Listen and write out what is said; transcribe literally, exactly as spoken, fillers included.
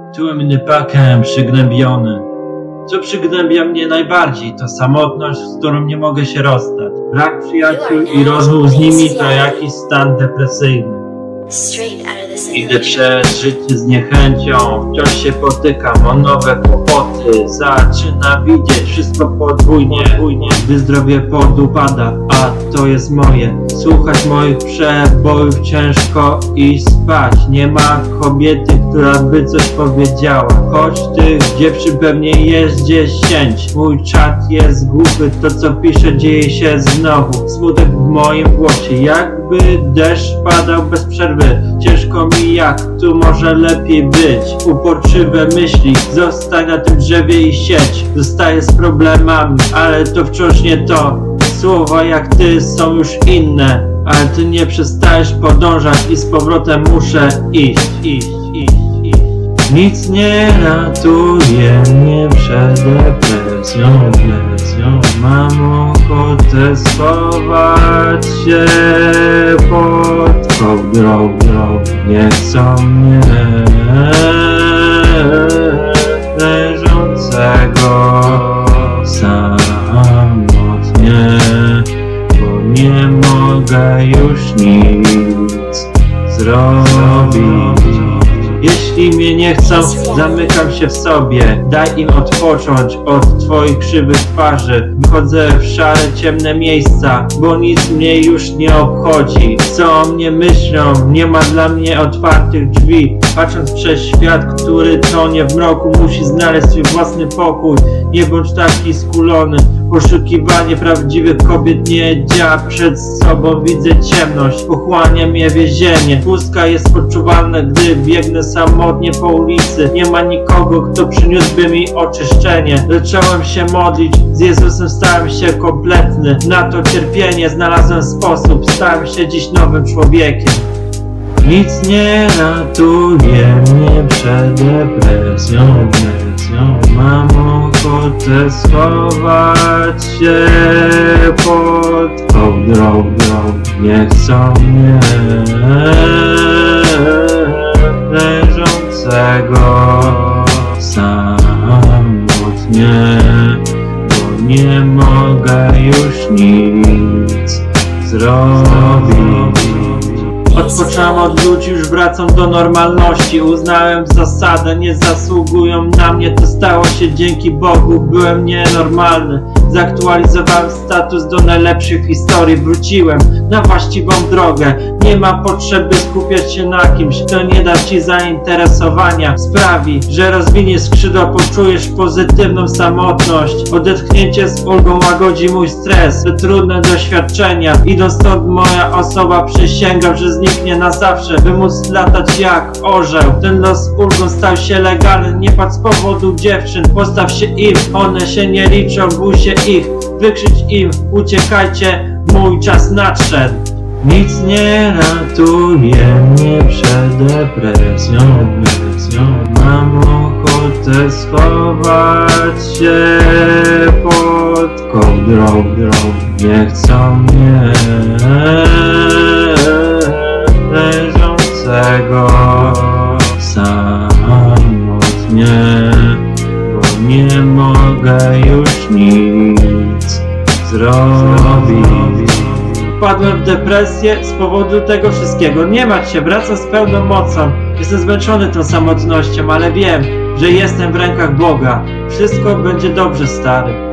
Czułem nypakiem przygnębiony. Co przygnębia mnie najbardziej, to samotność, z którą nie mogę się rozstać. Brak przyjaciół i rozmów z nimi to jakiś stan depresyjny. Idę przez życie z niechęcią, wciąż się potykam o nowe kłopoty. Zaczyna widzieć wszystko podwójnie, gdy zdrowie podupada, a to jest moje. Słuchać moich przebojów ciężko i spać. Nie ma kobiety, która by coś powiedziała, choć tych dziewczyn pewnie jest dziesięć. Mój czat jest głuchy, to co piszę dzieje się znowu. Smutek w moim głosie, jakby deszcz padał bez przerwy. Ciężko mi, jak tu może lepiej być. Uporczywe myśli, zostań na tym drzewie i siedź. Zostaję z problemami, ale to wciąż nie to. Słowa jak ty są już inne, ale ty nie przestajesz podążać i z powrotem muszę iść, iść, iść, iść. Nic nie ratuje mnie przed depresją, depresją. Mam ochotę schować się pod kołdrą, nie chcą mnie leżącego samotnie, bo nie mogę już nic zrobić. Jeśli mnie nie chcą, zamykam się w sobie. Daj im odpocząć od twoich krzywych twarzy. Wychodzę w szare, ciemne miejsca, bo nic mnie już nie obchodzi. Co o mnie myślą, nie ma dla mnie otwartych drzwi. Patrząc przez świat, który tonie w mroku, musi znaleźć swój własny pokój. Nie bądź taki skulony. Poszukiwanie prawdziwych kobiet nie działa, przed sobą widzę ciemność. Pochłania mnie więzienie. Pustka jest poczuwalna, gdy biegnę samotnie po ulicy. Nie ma nikogo, kto przyniósłby mi oczyszczenie. Zacząłem się modlić, z Jezusem stałem się kompletny. Na to cierpienie znalazłem sposób, stałem się dziś nowym człowiekiem. Nic nie ratuje mnie przed depresją, depresją. Mam ochotę schować się pod kołdrą, nie chcą mnie leżącego samotnie, bo nie mogę już nic zrobić. Odpocząłem od ludzi, już wracam do normalności. Uznałem zasadę, nie zasługują na mnie. To stało się dzięki Bogu, byłem nienormalny. Zaktualizowałem status do najlepszych historii. Wróciłem na właściwą drogę. Nie ma potrzeby skupiać się na kimś, kto nie da ci zainteresowania. Sprawi, że rozwiniesz skrzydła, poczujesz pozytywną samotność. Odetchnięcie z ulgą łagodzi mój stres. Te trudne doświadczenia, idąc stąd moja osoba, przysięgam, że zniknie na zawsze, by móc latać jak orzeł. Ten los z ulgą stał się legalny. Nie patrz z powodu dziewczyn, postaw się im, one się nie liczą, bój się ich, wykrzycz im, uciekajcie, mój czas nadszedł. Nic nie ratuje mnie przed depresją, depresją. Mam ochotę schować się pod kołdrą, nie chcą mnie leżącego samotnie, bo nie mogę już nic zrobić. Wpadłem w depresję z powodu tego wszystkiego. Nie martw się, wracam z pełną mocą. Jestem zmęczony tą samotnością, ale wiem, że jestem w rękach Boga. Wszystko będzie dobrze, stary.